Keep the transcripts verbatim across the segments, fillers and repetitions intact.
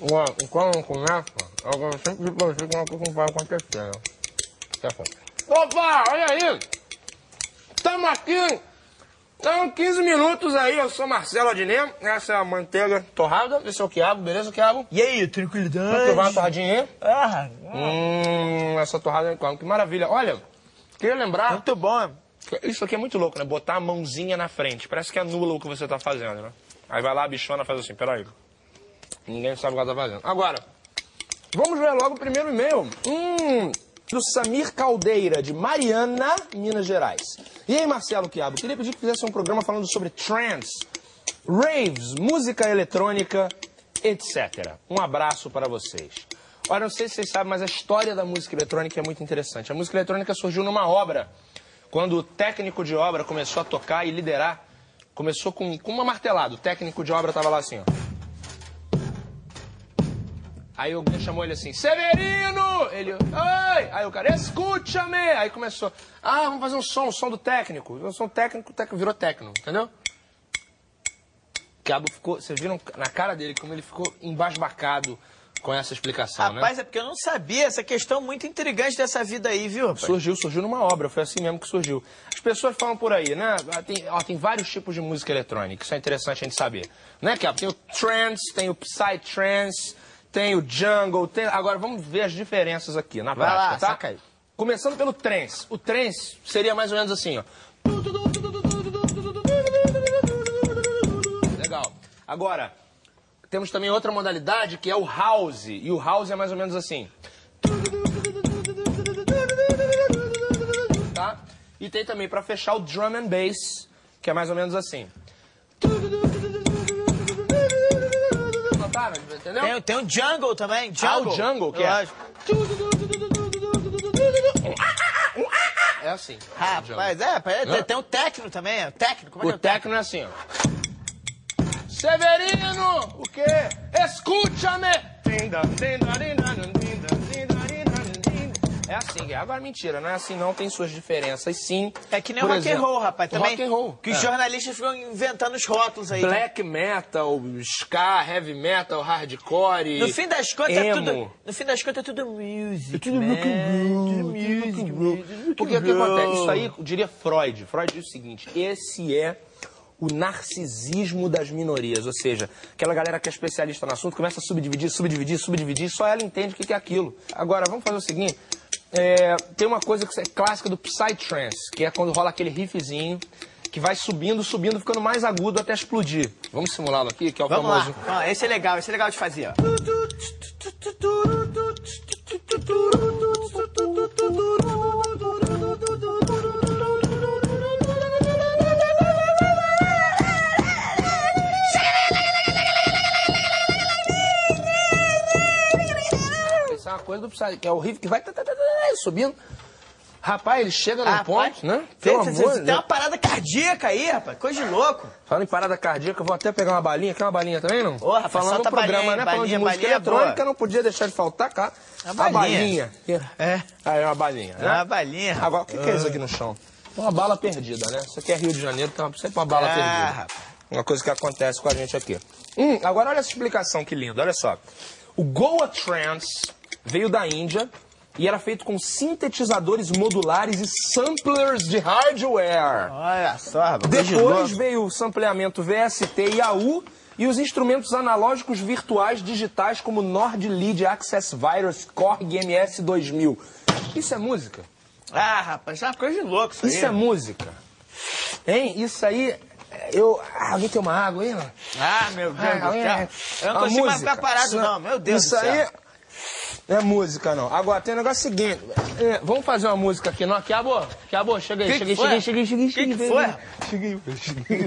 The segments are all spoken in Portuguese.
Agora, quando não começa, agora eu sempre digo pra você que uma coisa não vai acontecer, né? Opa, olha aí! Estamos aqui! Então, quinze minutos aí, eu sou Marcelo Adnet, essa é a manteiga torrada, esse é o quiabo, beleza, quiabo? E aí, tranquilidade? Vamos provar uma torradinha aí? Ah, Hum, essa torrada, que maravilha. Olha, queria lembrar... muito bom. Isso aqui é muito louco, né? Botar a mãozinha na frente, parece que anula o que você tá fazendo, né? Aí vai lá, a bichona faz assim, peraí. Ninguém sabe o que ela tá fazendo. Agora, vamos ver logo o primeiro e-mail. Hum... do Samir Caldeira, de Mariana, Minas Gerais. E aí, Marcelo Quiabo, queria pedir que fizesse um programa falando sobre trance, raves, música eletrônica, etcétera. Um abraço para vocês. Olha, não sei se vocês sabem, mas a história da música eletrônica é muito interessante. A música eletrônica surgiu numa obra, quando o técnico de obra começou a tocar e liderar, começou com, com uma martelada. O técnico de obra estava lá assim, ó. Aí alguém chamou ele assim, Severino! Ele, oi! Aí o cara, escuta-me! Aí começou, ah, vamos fazer um som, um som do técnico. Um som técnico, o técnico virou técnico, entendeu? O Quiabo ficou, vocês viram na cara dele como ele ficou embasbacado com essa explicação, rapaz, né? Rapaz, é porque eu não sabia essa questão muito intrigante dessa vida aí, viu, rapaz? Surgiu, surgiu numa obra, foi assim mesmo que surgiu. As pessoas falam por aí, né? Tem, ó, tem vários tipos de música eletrônica, isso é interessante a gente saber. Né, Quiabo? Tem o trance, tem o psytrance, tem o jungle, tem... Agora vamos ver as diferenças aqui na prática, lá, tá? saca aí. Começando pelo trance. O trance seria mais ou menos assim, ó. Legal. Agora, temos também outra modalidade que é o house. E o house é mais ou menos assim. Tá? E tem também para fechar o drum and bass, que é mais ou menos assim. Entendeu? Tem, tem um jungle também, jungle. Ah, o jungle, que é... É assim. Rapaz, é, é, tem um técnico também, o técnico. Como é o que é técnico é assim, ó. Severino, o quê? Escuta-me! É assim, agora mentira, não é assim não, tem suas diferenças, sim. É que nem o rock and roll, rapaz, também. Rock and roll. Que os é. jornalistas ficam inventando os rótulos aí. Black né? metal, ska, heavy metal, hardcore. No fim das contas emo. é tudo. No fim das contas é tudo music. É tudo rock and roll. Tudo music, music. Porque o que acontece? Isso aí, eu diria Freud. Freud diz o seguinte: esse é o narcisismo das minorias, ou seja, aquela galera que é especialista no assunto começa a subdividir, subdividir, subdividir, só ela entende o que é aquilo. Agora, vamos fazer o seguinte, é, tem uma coisa que é clássica do Psytrance, que é quando rola aquele riffzinho, que vai subindo, subindo, ficando mais agudo até explodir. Vamos simulá-lo aqui, que é o vamos famoso... Lá. Ah, esse é legal, esse é legal de fazer, ó. Uma coisa do Psy, que é o riff que vai subindo. Rapaz, ele chega num rapaz, ponto, né? Pelo amor de Deus. Tem uma parada cardíaca aí, rapaz. Coisa de louco. Falando em parada cardíaca, eu vou até pegar uma balinha. Quer uma balinha também, não? Ô, rapaz, falando no programa, balinha, né? Balinha, falando de música balinha eletrônica, boa. não podia deixar de faltar, cá. A balinha. A balinha. É. Aí, uma balinha, né? Uma balinha. Agora, o que, que é isso aqui no chão? Uma bala perdida, né? Isso aqui é Rio de Janeiro, tem sempre uma bala ah, perdida. Rapaz. Uma coisa que acontece com a gente aqui. Hum, agora olha essa explicação que linda, olha só. O Goa Trance veio da Índia e era feito com sintetizadores modulares e samplers de hardware. Olha só, rapaz. Depois veio o sampleamento V S T e A U e os instrumentos analógicos virtuais digitais como Nord Lead Access Virus Korg M S dois mil. Isso é música? Ah, rapaz, é uma coisa de louco isso aí. Isso é música. Hein? Isso aí... Eu... Ah, alguém tem uma água aí, não? Ah, meu Deus ah, do céu. É... Eu não consigo mais ficar parado, não. Meu Deus isso do céu. Isso aí... Não é música, não. Agora, tem um negócio seguinte. É, vamos fazer uma música aqui, não? Quiabo, Quiabo, chega aí, que cheguei, que cheguei, cheguei, cheguei, que cheguei. Que foi? Cheguei, cheguei.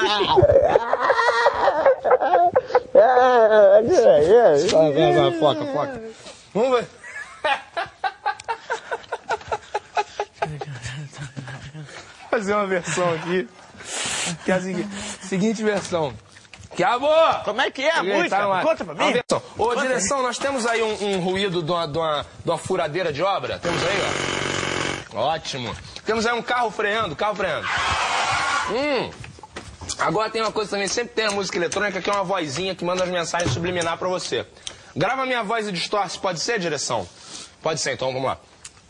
Vai, vai, foca, foca. Vamos ver. Fazer uma versão aqui. Que é a seguinte, seguinte versão. Quiabo! Como é que é a música? Tá Conta pra mim. Ô, Conta direção, nós temos aí um, um ruído de uma, de, uma, de uma furadeira de obra? Temos aí, ó. Ótimo. Temos aí um carro freando, carro freando. Hum. Agora tem uma coisa também, sempre tem a música eletrônica que é uma vozinha que manda as mensagens subliminar pra você. Grava minha voz e distorce, pode ser, direção? Pode ser, então vamos lá.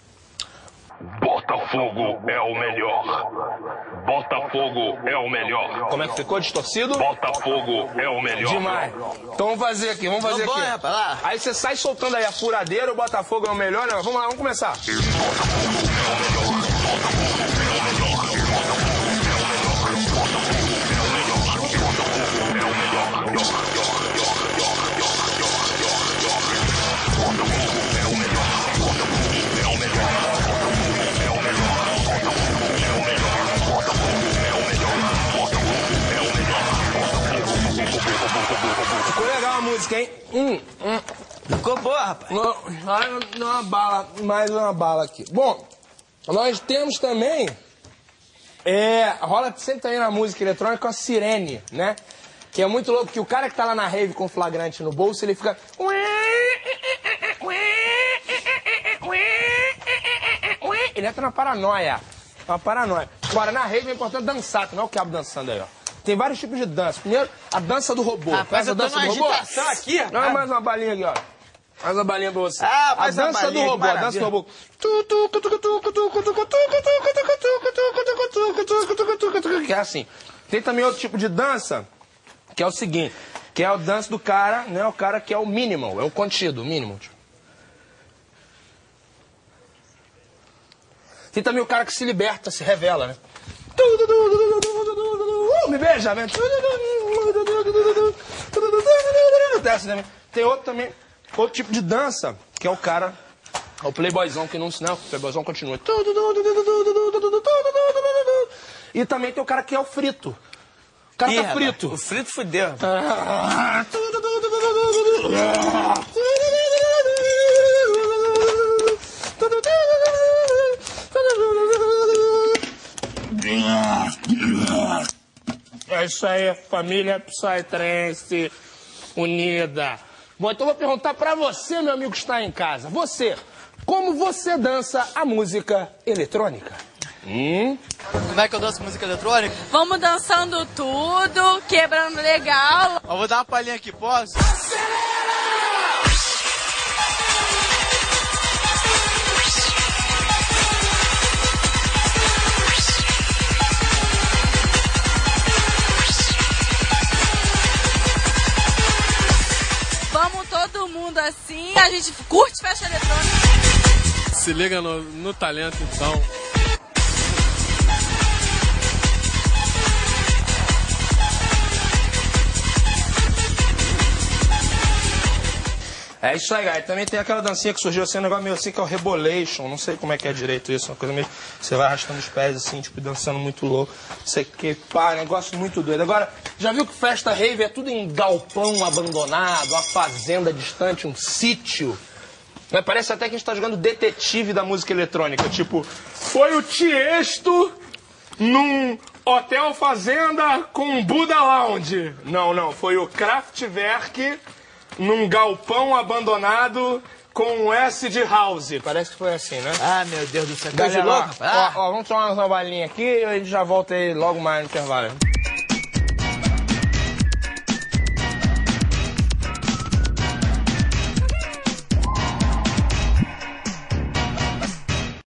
Botafogo é o melhor. Botafogo é o melhor. Como é que ficou? Distorcido? Botafogo é o melhor. Demais. Então vamos fazer aqui, vamos fazer Tá bom, aqui. rapaz, lá. Aí você sai soltando aí a furadeira, o Botafogo é o melhor, né? Vamos lá, vamos começar. Ficou legal a música, hein? Hum, hum. Ficou boa, rapaz. Não, não, uma bala, mais uma bala aqui. Bom, nós temos também, é, rola sempre também na música eletrônica a sirene, né? Que é muito louco, que o cara que tá lá na rave com flagrante no bolso, ele fica... Ele entra na paranoia, uma paranoia. Agora, na rave é importante dançar, não é o cabo dançando aí, ó. Tem vários tipos de dança. Primeiro, a dança do robô. Rapaz, Faz a eu tô dança numa do robô. agitação aqui, rapaz. Não, mais uma balinha aqui, ó. Mais uma balinha pra você. Ah, a mais uma dança do balinha, que robô, a dança maravilha. do robô. Que é assim. Tem também outro tipo de dança, que é o seguinte, que é o dança do cara, né? O cara que é o minimal, é o contido, o mínimo. Tem também o cara que se liberta, se revela, né? Uh, me beija, vem. Tem outro também, outro tipo de dança, que é o cara, é o playboyzão que não se não, o playboyzão continua. E também tem o cara que é o frito. O cara Ih, tá rapaz, frito. O frito fudeu, rapaz. É isso aí, família Psytrance unida. Bom, então eu vou perguntar pra você, meu amigo que está em casa. Você, como você dança a música eletrônica? Hum? Como é que eu danço música eletrônica? Vamos dançando tudo, quebrando legal. Eu vou dar uma palhinha aqui, posso? Vamos todo mundo assim, a gente curte festa eletrônica. Se liga no, no talento, então. É isso aí, galera. Também tem aquela dancinha que surgiu assim, um negócio meio assim, que é o Rebolation. Não sei como é que é direito isso, uma coisa meio... Você vai arrastando os pés assim, tipo, dançando muito louco. Isso aqui, pá, negócio muito doido. Agora, já viu que festa rave é tudo em galpão abandonado, uma fazenda distante, um sítio? Né? Parece até que a gente tá jogando detetive da música eletrônica. Tipo, foi o Tiesto num hotel fazenda com um Buda Lounge. Não, não, foi o Kraftwerk num galpão abandonado com um S de house. Parece que foi assim, né? Ah, meu Deus do céu. Coisa Galera, de ó, louco, rapaz. ó, ó, vamos tomar uma balinha aqui e a gente já volta aí logo mais no intervalo.